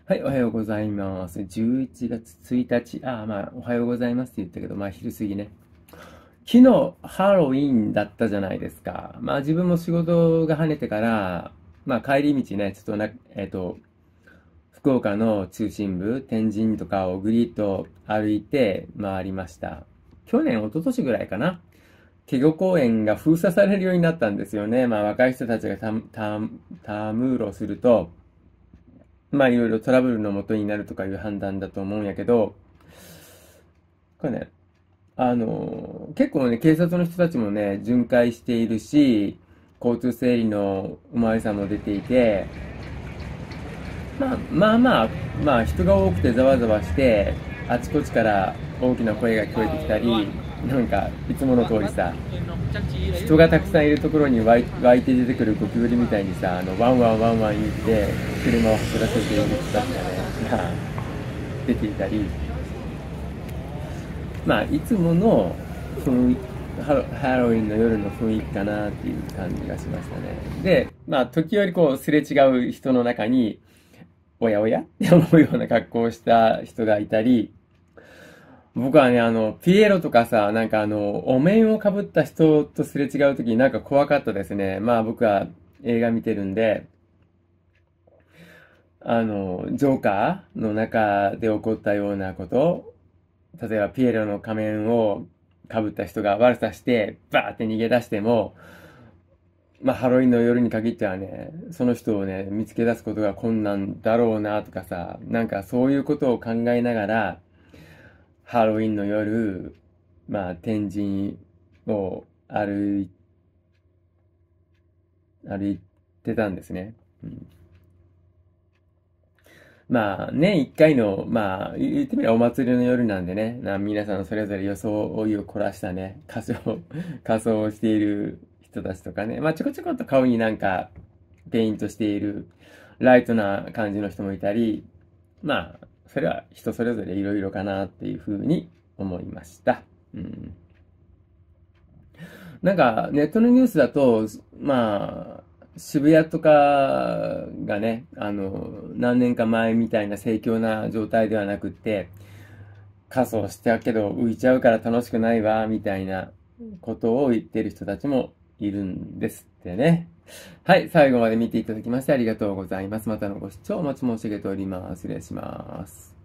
はい、おはようございます。11月1日、おはようございますって言ったけど、昼過ぎね。昨日、ハロウィンだったじゃないですか。自分も仕事が跳ねてから、帰り道ね、ちょっとな、福岡の中心部、天神とかをぐりっと歩いて回りました。去年、一昨年ぐらいかな。ケゴ公園が封鎖されるようになったんですよね。若い人たちがたむろすると、いろいろトラブルの元になるとかいう判断だと思うんやけど、これね、結構ね、警察の人たちもね、巡回しているし、交通整理のおまわりさんも出ていて、まあまあまあ、人が多くてざわざわして、あちこちから大きな声が聞こえてきたり、なんか、いつもの通りさ、人がたくさんいるところに湧いて出てくるゴキブリみたいにさ、ワンワンワンワン言って、車を走らせている人たちがね、出ていたり、いつもの雰囲気、ハロウィンの夜の雰囲気かなっていう感じがしましたね。で、時折こう、すれ違う人の中に、おやおやって思うような格好をした人がいたり、僕はね、ピエロとかさ、お面をかぶった人とすれ違うときになんか怖かったですね。僕は映画見てるんで、ジョーカーの中で起こったようなこと、例えばピエロの仮面をかぶった人が悪さして、バーって逃げ出しても、ハロウィンの夜に限ってはね、その人をね、見つけ出すことが困難だろうなとかさ、なんかそういうことを考えながら、ハロウィンの夜、天神を歩いてたんですね。うん、年一回の、言ってみればお祭りの夜なんでね、皆さんそれぞれ装いを凝らしたね、仮装をしている人たちとかね、ちょこちょこっと顔になんか、ペイントしている、ライトな感じの人もいたり、それは人それぞれいろいろかなっていうふうに思いました。うん。なんか、ネットのニュースだと、渋谷とかがね、何年か前みたいな盛況な状態ではなくって、仮装したけど浮いちゃうから楽しくないわ、みたいなことを言ってる人たちもいるんですってね。はい、最後まで見ていただきましてありがとうございます。またのご視聴お待ち申し上げております。失礼します。